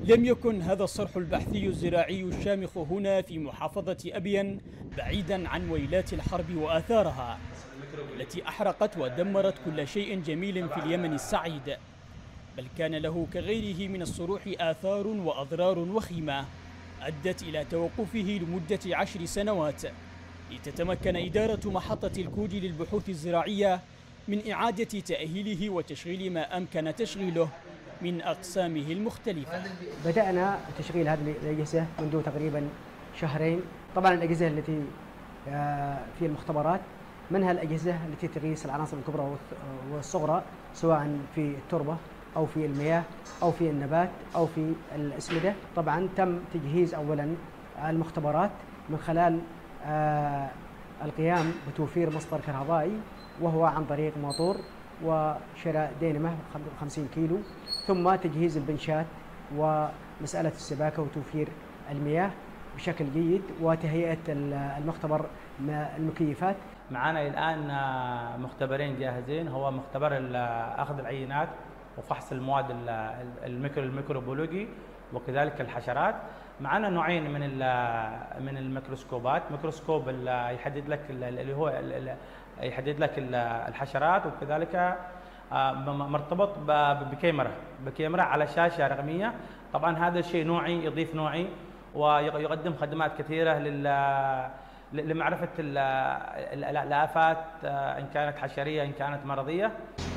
لم يكن هذا الصرح البحثي الزراعي الشامخ هنا في محافظة أبين بعيدا عن ويلات الحرب وآثارها التي أحرقت ودمرت كل شيء جميل في اليمن السعيد، بل كان له كغيره من الصروح آثار وأضرار وخيمة أدت إلى توقفه لمدة 10 سنوات لتتمكن إدارة محطة الكود للبحوث الزراعية من إعادة تأهيله وتشغيل ما أمكن تشغيله من أقسامه المختلفة. بدأنا تشغيل هذه الأجهزة منذ تقريبا شهرين. طبعا الأجهزة التي في المختبرات منها الأجهزة التي تقيس العناصر الكبرى والصغرى سواء في التربة أو في المياه أو في النبات أو في الأسمدة. طبعا تم تجهيز أولا المختبرات من خلال القيام بتوفير مصدر كهربائي وهو عن طريق موتور وشراء دينامو 50 كيلو، ثم تجهيز البنشات ومسألة السباكة وتوفير المياه بشكل جيد وتهيئة المختبر المكيفات. معنا الآن مختبرين جاهزين، هو مختبر أخذ العينات وفحص المواد الميكروبيولوجي وكذلك الحشرات. معنا نوعين من الميكروسكوبات، ميكروسكوب يحدد لك اللي هو يحدد لك الحشرات، وكذلك مرتبط بكاميرا على شاشة رقمية. طبعا هذا الشيء نوعي يضيف نوعي ويقدم خدمات كثيرة لمعرفة الآفات إن كانت حشرية إن كانت مرضية.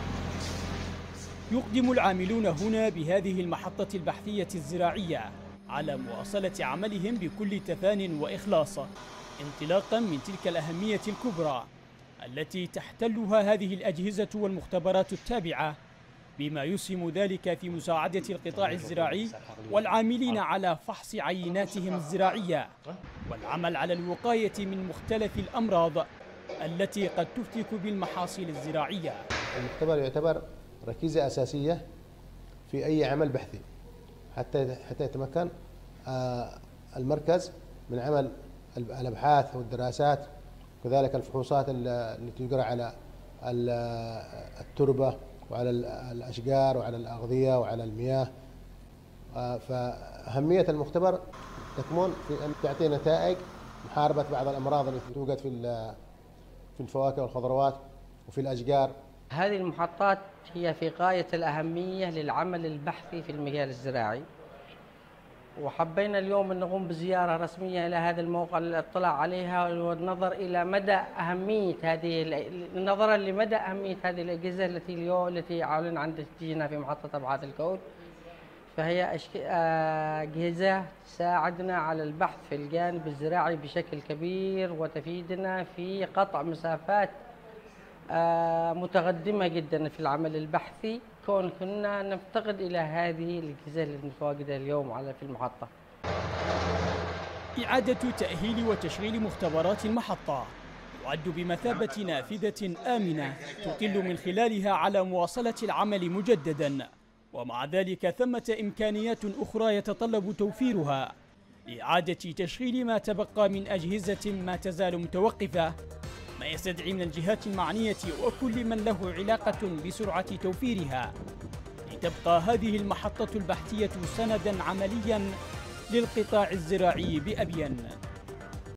يقدم العاملون هنا بهذه المحطة البحثية الزراعية على مواصلة عملهم بكل تفان وإخلاص، انطلاقا من تلك الأهمية الكبرى التي تحتلها هذه الأجهزة والمختبرات التابعة، بما يسهم ذلك في مساعدة القطاع الزراعي والعاملين على فحص عيناتهم الزراعية والعمل على الوقاية من مختلف الأمراض التي قد تفتك بالمحاصيل الزراعية. المختبر يعتبر ركيزة أساسية في أي عمل بحثي حتى يتمكن المركز من عمل الأبحاث والدراسات، وكذلك الفحوصات التي تجرى على التربة وعلى الأشجار وعلى الأغذية وعلى المياه. فأهمية المختبر تكمن في أن تعطي نتائج محاربة بعض الأمراض التي توجد في الفواكه والخضروات وفي الأشجار. هذه المحطات هي في غاية الأهمية للعمل البحثي في المجال الزراعي، وحبينا اليوم أن نقوم بزيارة رسمية إلى هذا الموقع للاطلاع عليها والنظر إلى مدى أهمية نظرا لمدى أهمية هذه الأجهزة التي أعلن عن تسجيلها في محطة أبعاد الكود. فهي أجهزة تساعدنا على البحث في الجانب الزراعي بشكل كبير وتفيدنا في قطع مسافات متقدمة جدا في العمل البحثي، كنا نفتقد إلى هذه الأجهزة المتواجدة اليوم في المحطة. إعادة تأهيل وتشغيل مختبرات المحطة يعد بمثابة نافذة آمنة تطل من خلالها على مواصلة العمل مجددا، ومع ذلك ثمة إمكانيات أخرى يتطلب توفيرها لإعادة تشغيل ما تبقى من أجهزة ما تزال متوقفة، ما يستدعي من الجهات المعنية وكل من له علاقة بسرعة توفيرها لتبقى هذه المحطة البحثية سنداً عملياً للقطاع الزراعي بأبين.